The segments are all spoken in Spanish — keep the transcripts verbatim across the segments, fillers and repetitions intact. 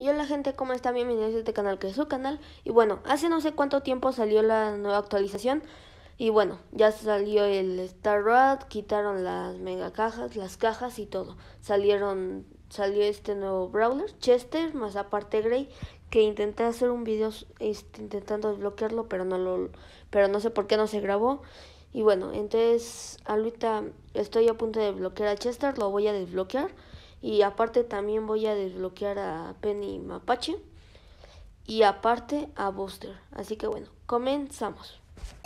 Y hola gente, ¿cómo están? Bienvenidos a este canal que es su canal. Y bueno, hace no sé cuánto tiempo salió la nueva actualización. Y bueno, ya salió el Star Rod, quitaron las mega cajas, las cajas y todo. Salieron, salió este nuevo Brawler, Chester, más aparte Gray, que intenté hacer un video este, intentando desbloquearlo, pero no lo, pero no sé por qué no se grabó. Y bueno, entonces ahorita estoy a punto de desbloquear a Chester, lo voy a desbloquear. Y aparte también voy a desbloquear a Penny Mapache. Y aparte a Buster. Así que bueno, comenzamos.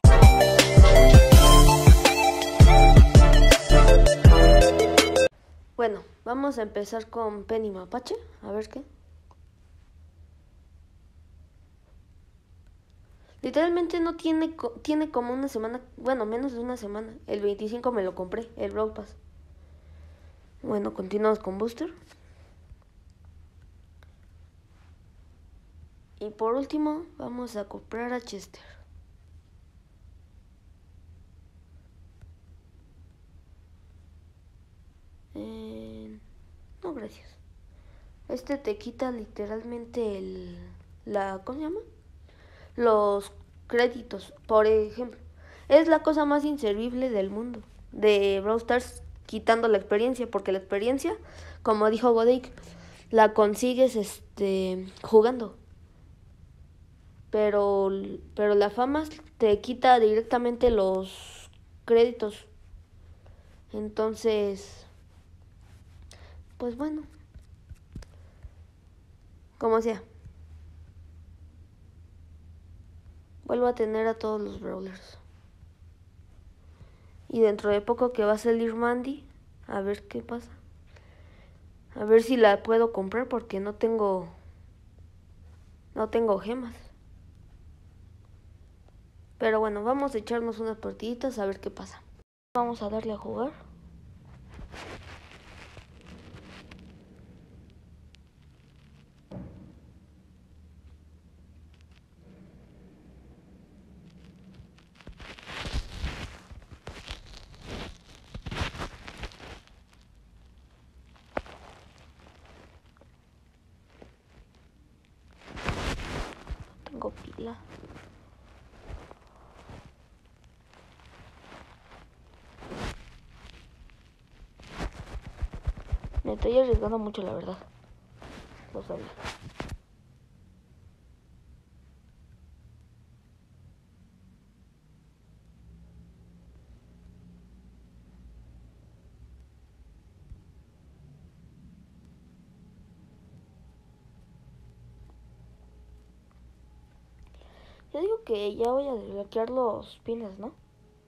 Bueno, vamos a empezar con Penny Mapache. A ver qué. Literalmente no tiene, tiene como una semana, bueno, menos de una semana. El veinticinco me lo compré, el Brawl Pass. Bueno, continuamos con Buster. Y por último, vamos a comprar a Chester. Eh, no, gracias. Este te quita literalmente el... la ¿cómo se llama? Los créditos, por ejemplo. Es la cosa más inservible del mundo. De Brawl Stars quitando la experiencia, porque la experiencia, como dijo Godake, la consigues este jugando. Pero, pero la fama te quita directamente los créditos. Entonces, pues bueno, como sea. Vuelvo a tener a todos los brawlers. Y dentro de poco que va a salir Mandy, a ver qué pasa. A ver si la puedo comprar porque no tengo no tengo gemas. Pero bueno, vamos a echarnos unas partiditas a ver qué pasa. Vamos a darle a jugar. Tengo pila. Me estoy arriesgando mucho, la verdad. Lo sabía. Yo digo que ya voy a desbloquear los pines, ¿no?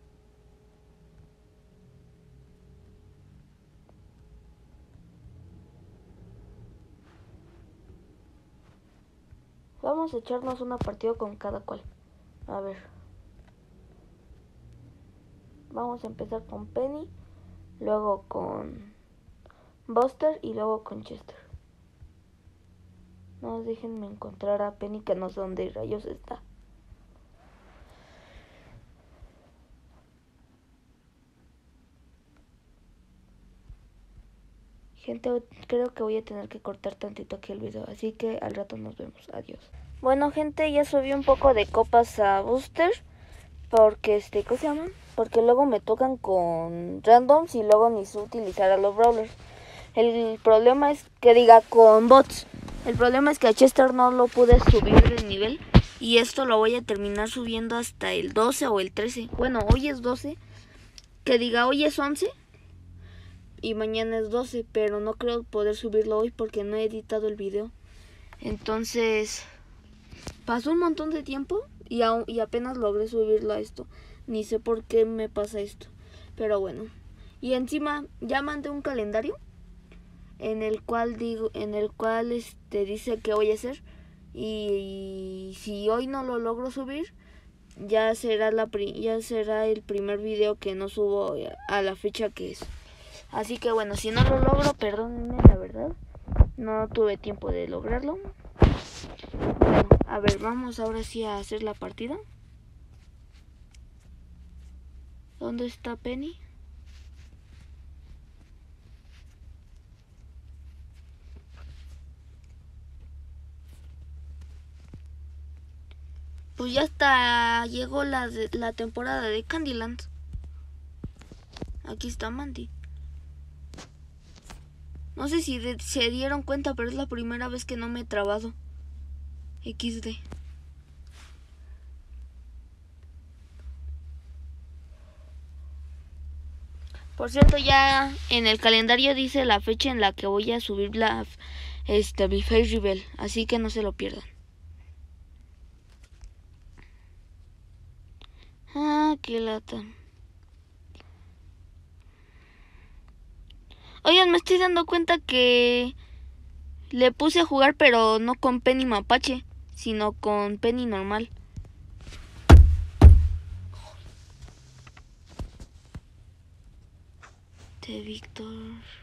Vamos a echarnos una partida con cada cual. A ver. Vamos a empezar con Penny, luego con Buster y luego con Chester. No, déjenme encontrar a Penny, que no sé dónde rayos está. Gente, creo que voy a tener que cortar tantito aquí el video, así que al rato nos vemos. Adiós. Bueno, gente, ya subí un poco de copas a Buster, porque este, ¿cómo se llaman? Porque luego me tocan con randoms y luego ni sé utilizar a los brawlers. El problema es que diga con bots. El problema es que a Chester no lo pude subir de nivel y esto lo voy a terminar subiendo hasta el doce o el trece. Bueno, hoy es doce, que diga hoy es once. Y mañana es doce, pero no creo poder subirlo hoy porque no he editado el video. Entonces, pasó un montón de tiempo y, a, y apenas logré subirlo a esto. Ni sé por qué me pasa esto, pero bueno. Y encima ya mandé un calendario en el cual digo, en el cual este dice qué voy a hacer. Y, y si hoy no lo logro subir, ya será la ya será el primer video que no subo a la fecha que es. Así que bueno, si no lo logro, perdónenme, la verdad. No tuve tiempo de lograrlo. Bueno, a ver, vamos ahora sí a hacer la partida. ¿Dónde está Penny? pues ya hasta llegó la, de, la temporada de Candyland. Aquí está Mandy. No sé si de, se dieron cuenta, pero es la primera vez que no me he trabado. equis de. Por cierto, ya en el calendario dice la fecha en la que voy a subir la este mi Face Reveal, así que no se lo pierdan. Ah, qué lata. Oigan, me estoy dando cuenta que le puse a jugar, pero no con Penny Mapache, sino con Penny normal. De Víctor.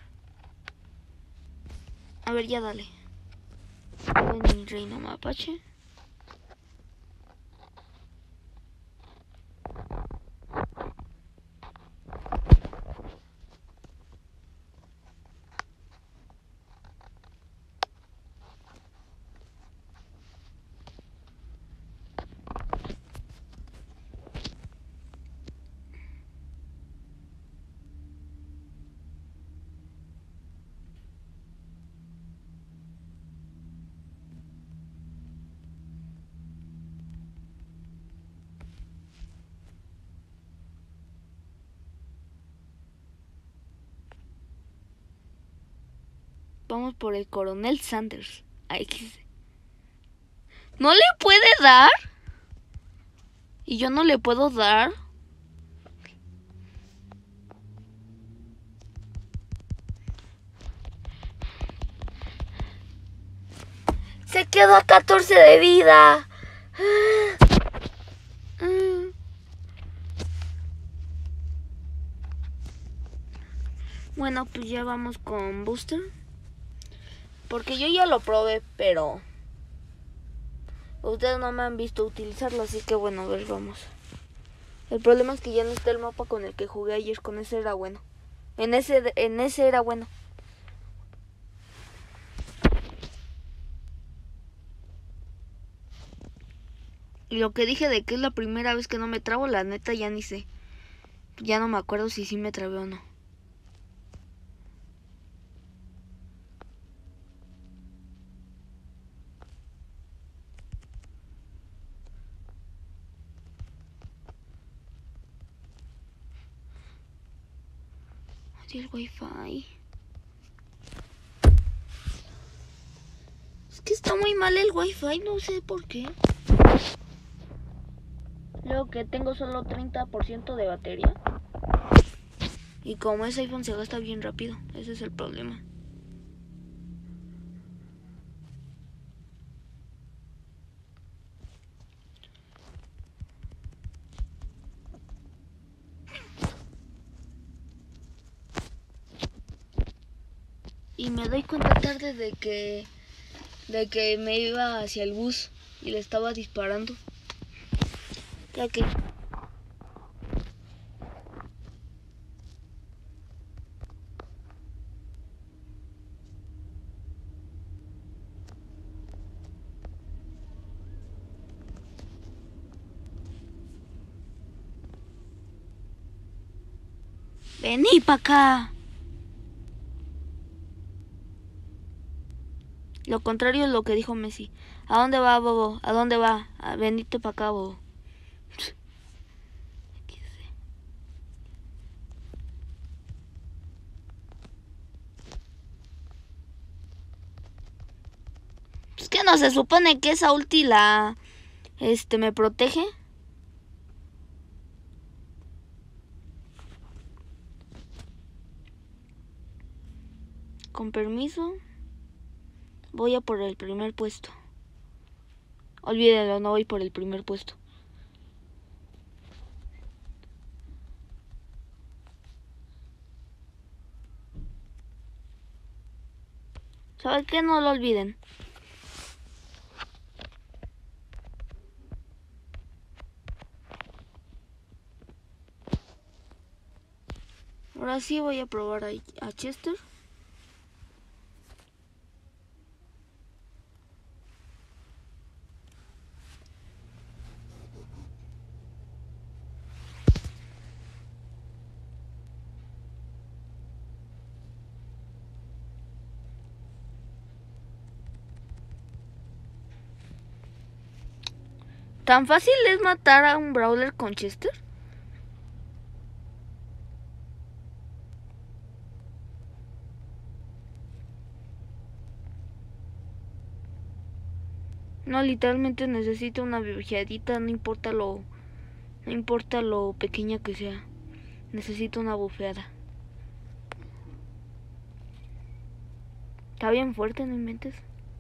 A ver, ya dale. Penny Reina Mapache. Vamos por el Coronel Sanders. A equis de. ¿No le puede dar? ¿Y yo no le puedo dar? Se quedó a catorce de vida. Bueno, pues ya vamos con Booster. Porque yo ya lo probé, pero ustedes no me han visto utilizarlo, así que bueno, a ver, vamos. El problema es que ya no está el mapa con el que jugué ayer, con ese era bueno. En ese, en ese era bueno. Y lo que dije de que es la primera vez que no me trabo, la neta ya ni sé. Ya no me acuerdo si sí me trabé o no. Odio el wifi. Es que está muy mal el wifi, no sé por qué. Luego que tengo solo treinta por ciento de batería. Y como ese iPhone se gasta bien rápido, ese es el problema. Y me doy cuenta tarde de que de que me iba hacia el bus y le estaba disparando. Ya que vení para acá. Lo contrario es lo que dijo Messi. ¿A dónde va, bobo? ¿A dónde va? A venite para acá, bobo. Es que no se supone que esa ulti la este me protege. Con permiso. Voy a por el primer puesto. Olvídalo, no voy por el primer puesto. ¿Saben qué? No lo olviden. Ahora sí voy a probar a, a Chester. ¿Tan fácil es matar a un brawler con Chester? No, literalmente necesito una bufeadita, no importa lo... No importa lo pequeña que sea. Necesito una bufeada. Está bien fuerte, no inventes.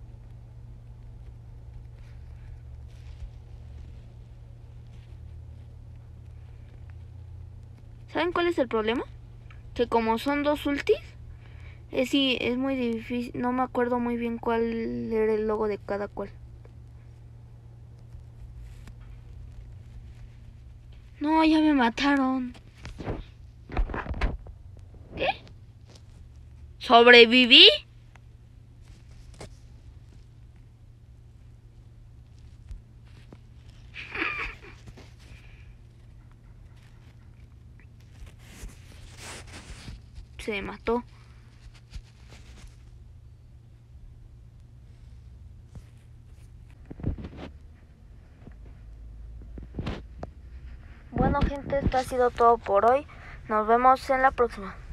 ¿Saben cuál es el problema? Que como son dos ultis, es, sí, es muy difícil. No me acuerdo muy bien cuál era el logo de cada cual. No, ya me mataron. ¿Qué? ¿Sobreviví? Se mató. Bueno, gente, esto ha sido todo por hoy. Nos vemos en la próxima.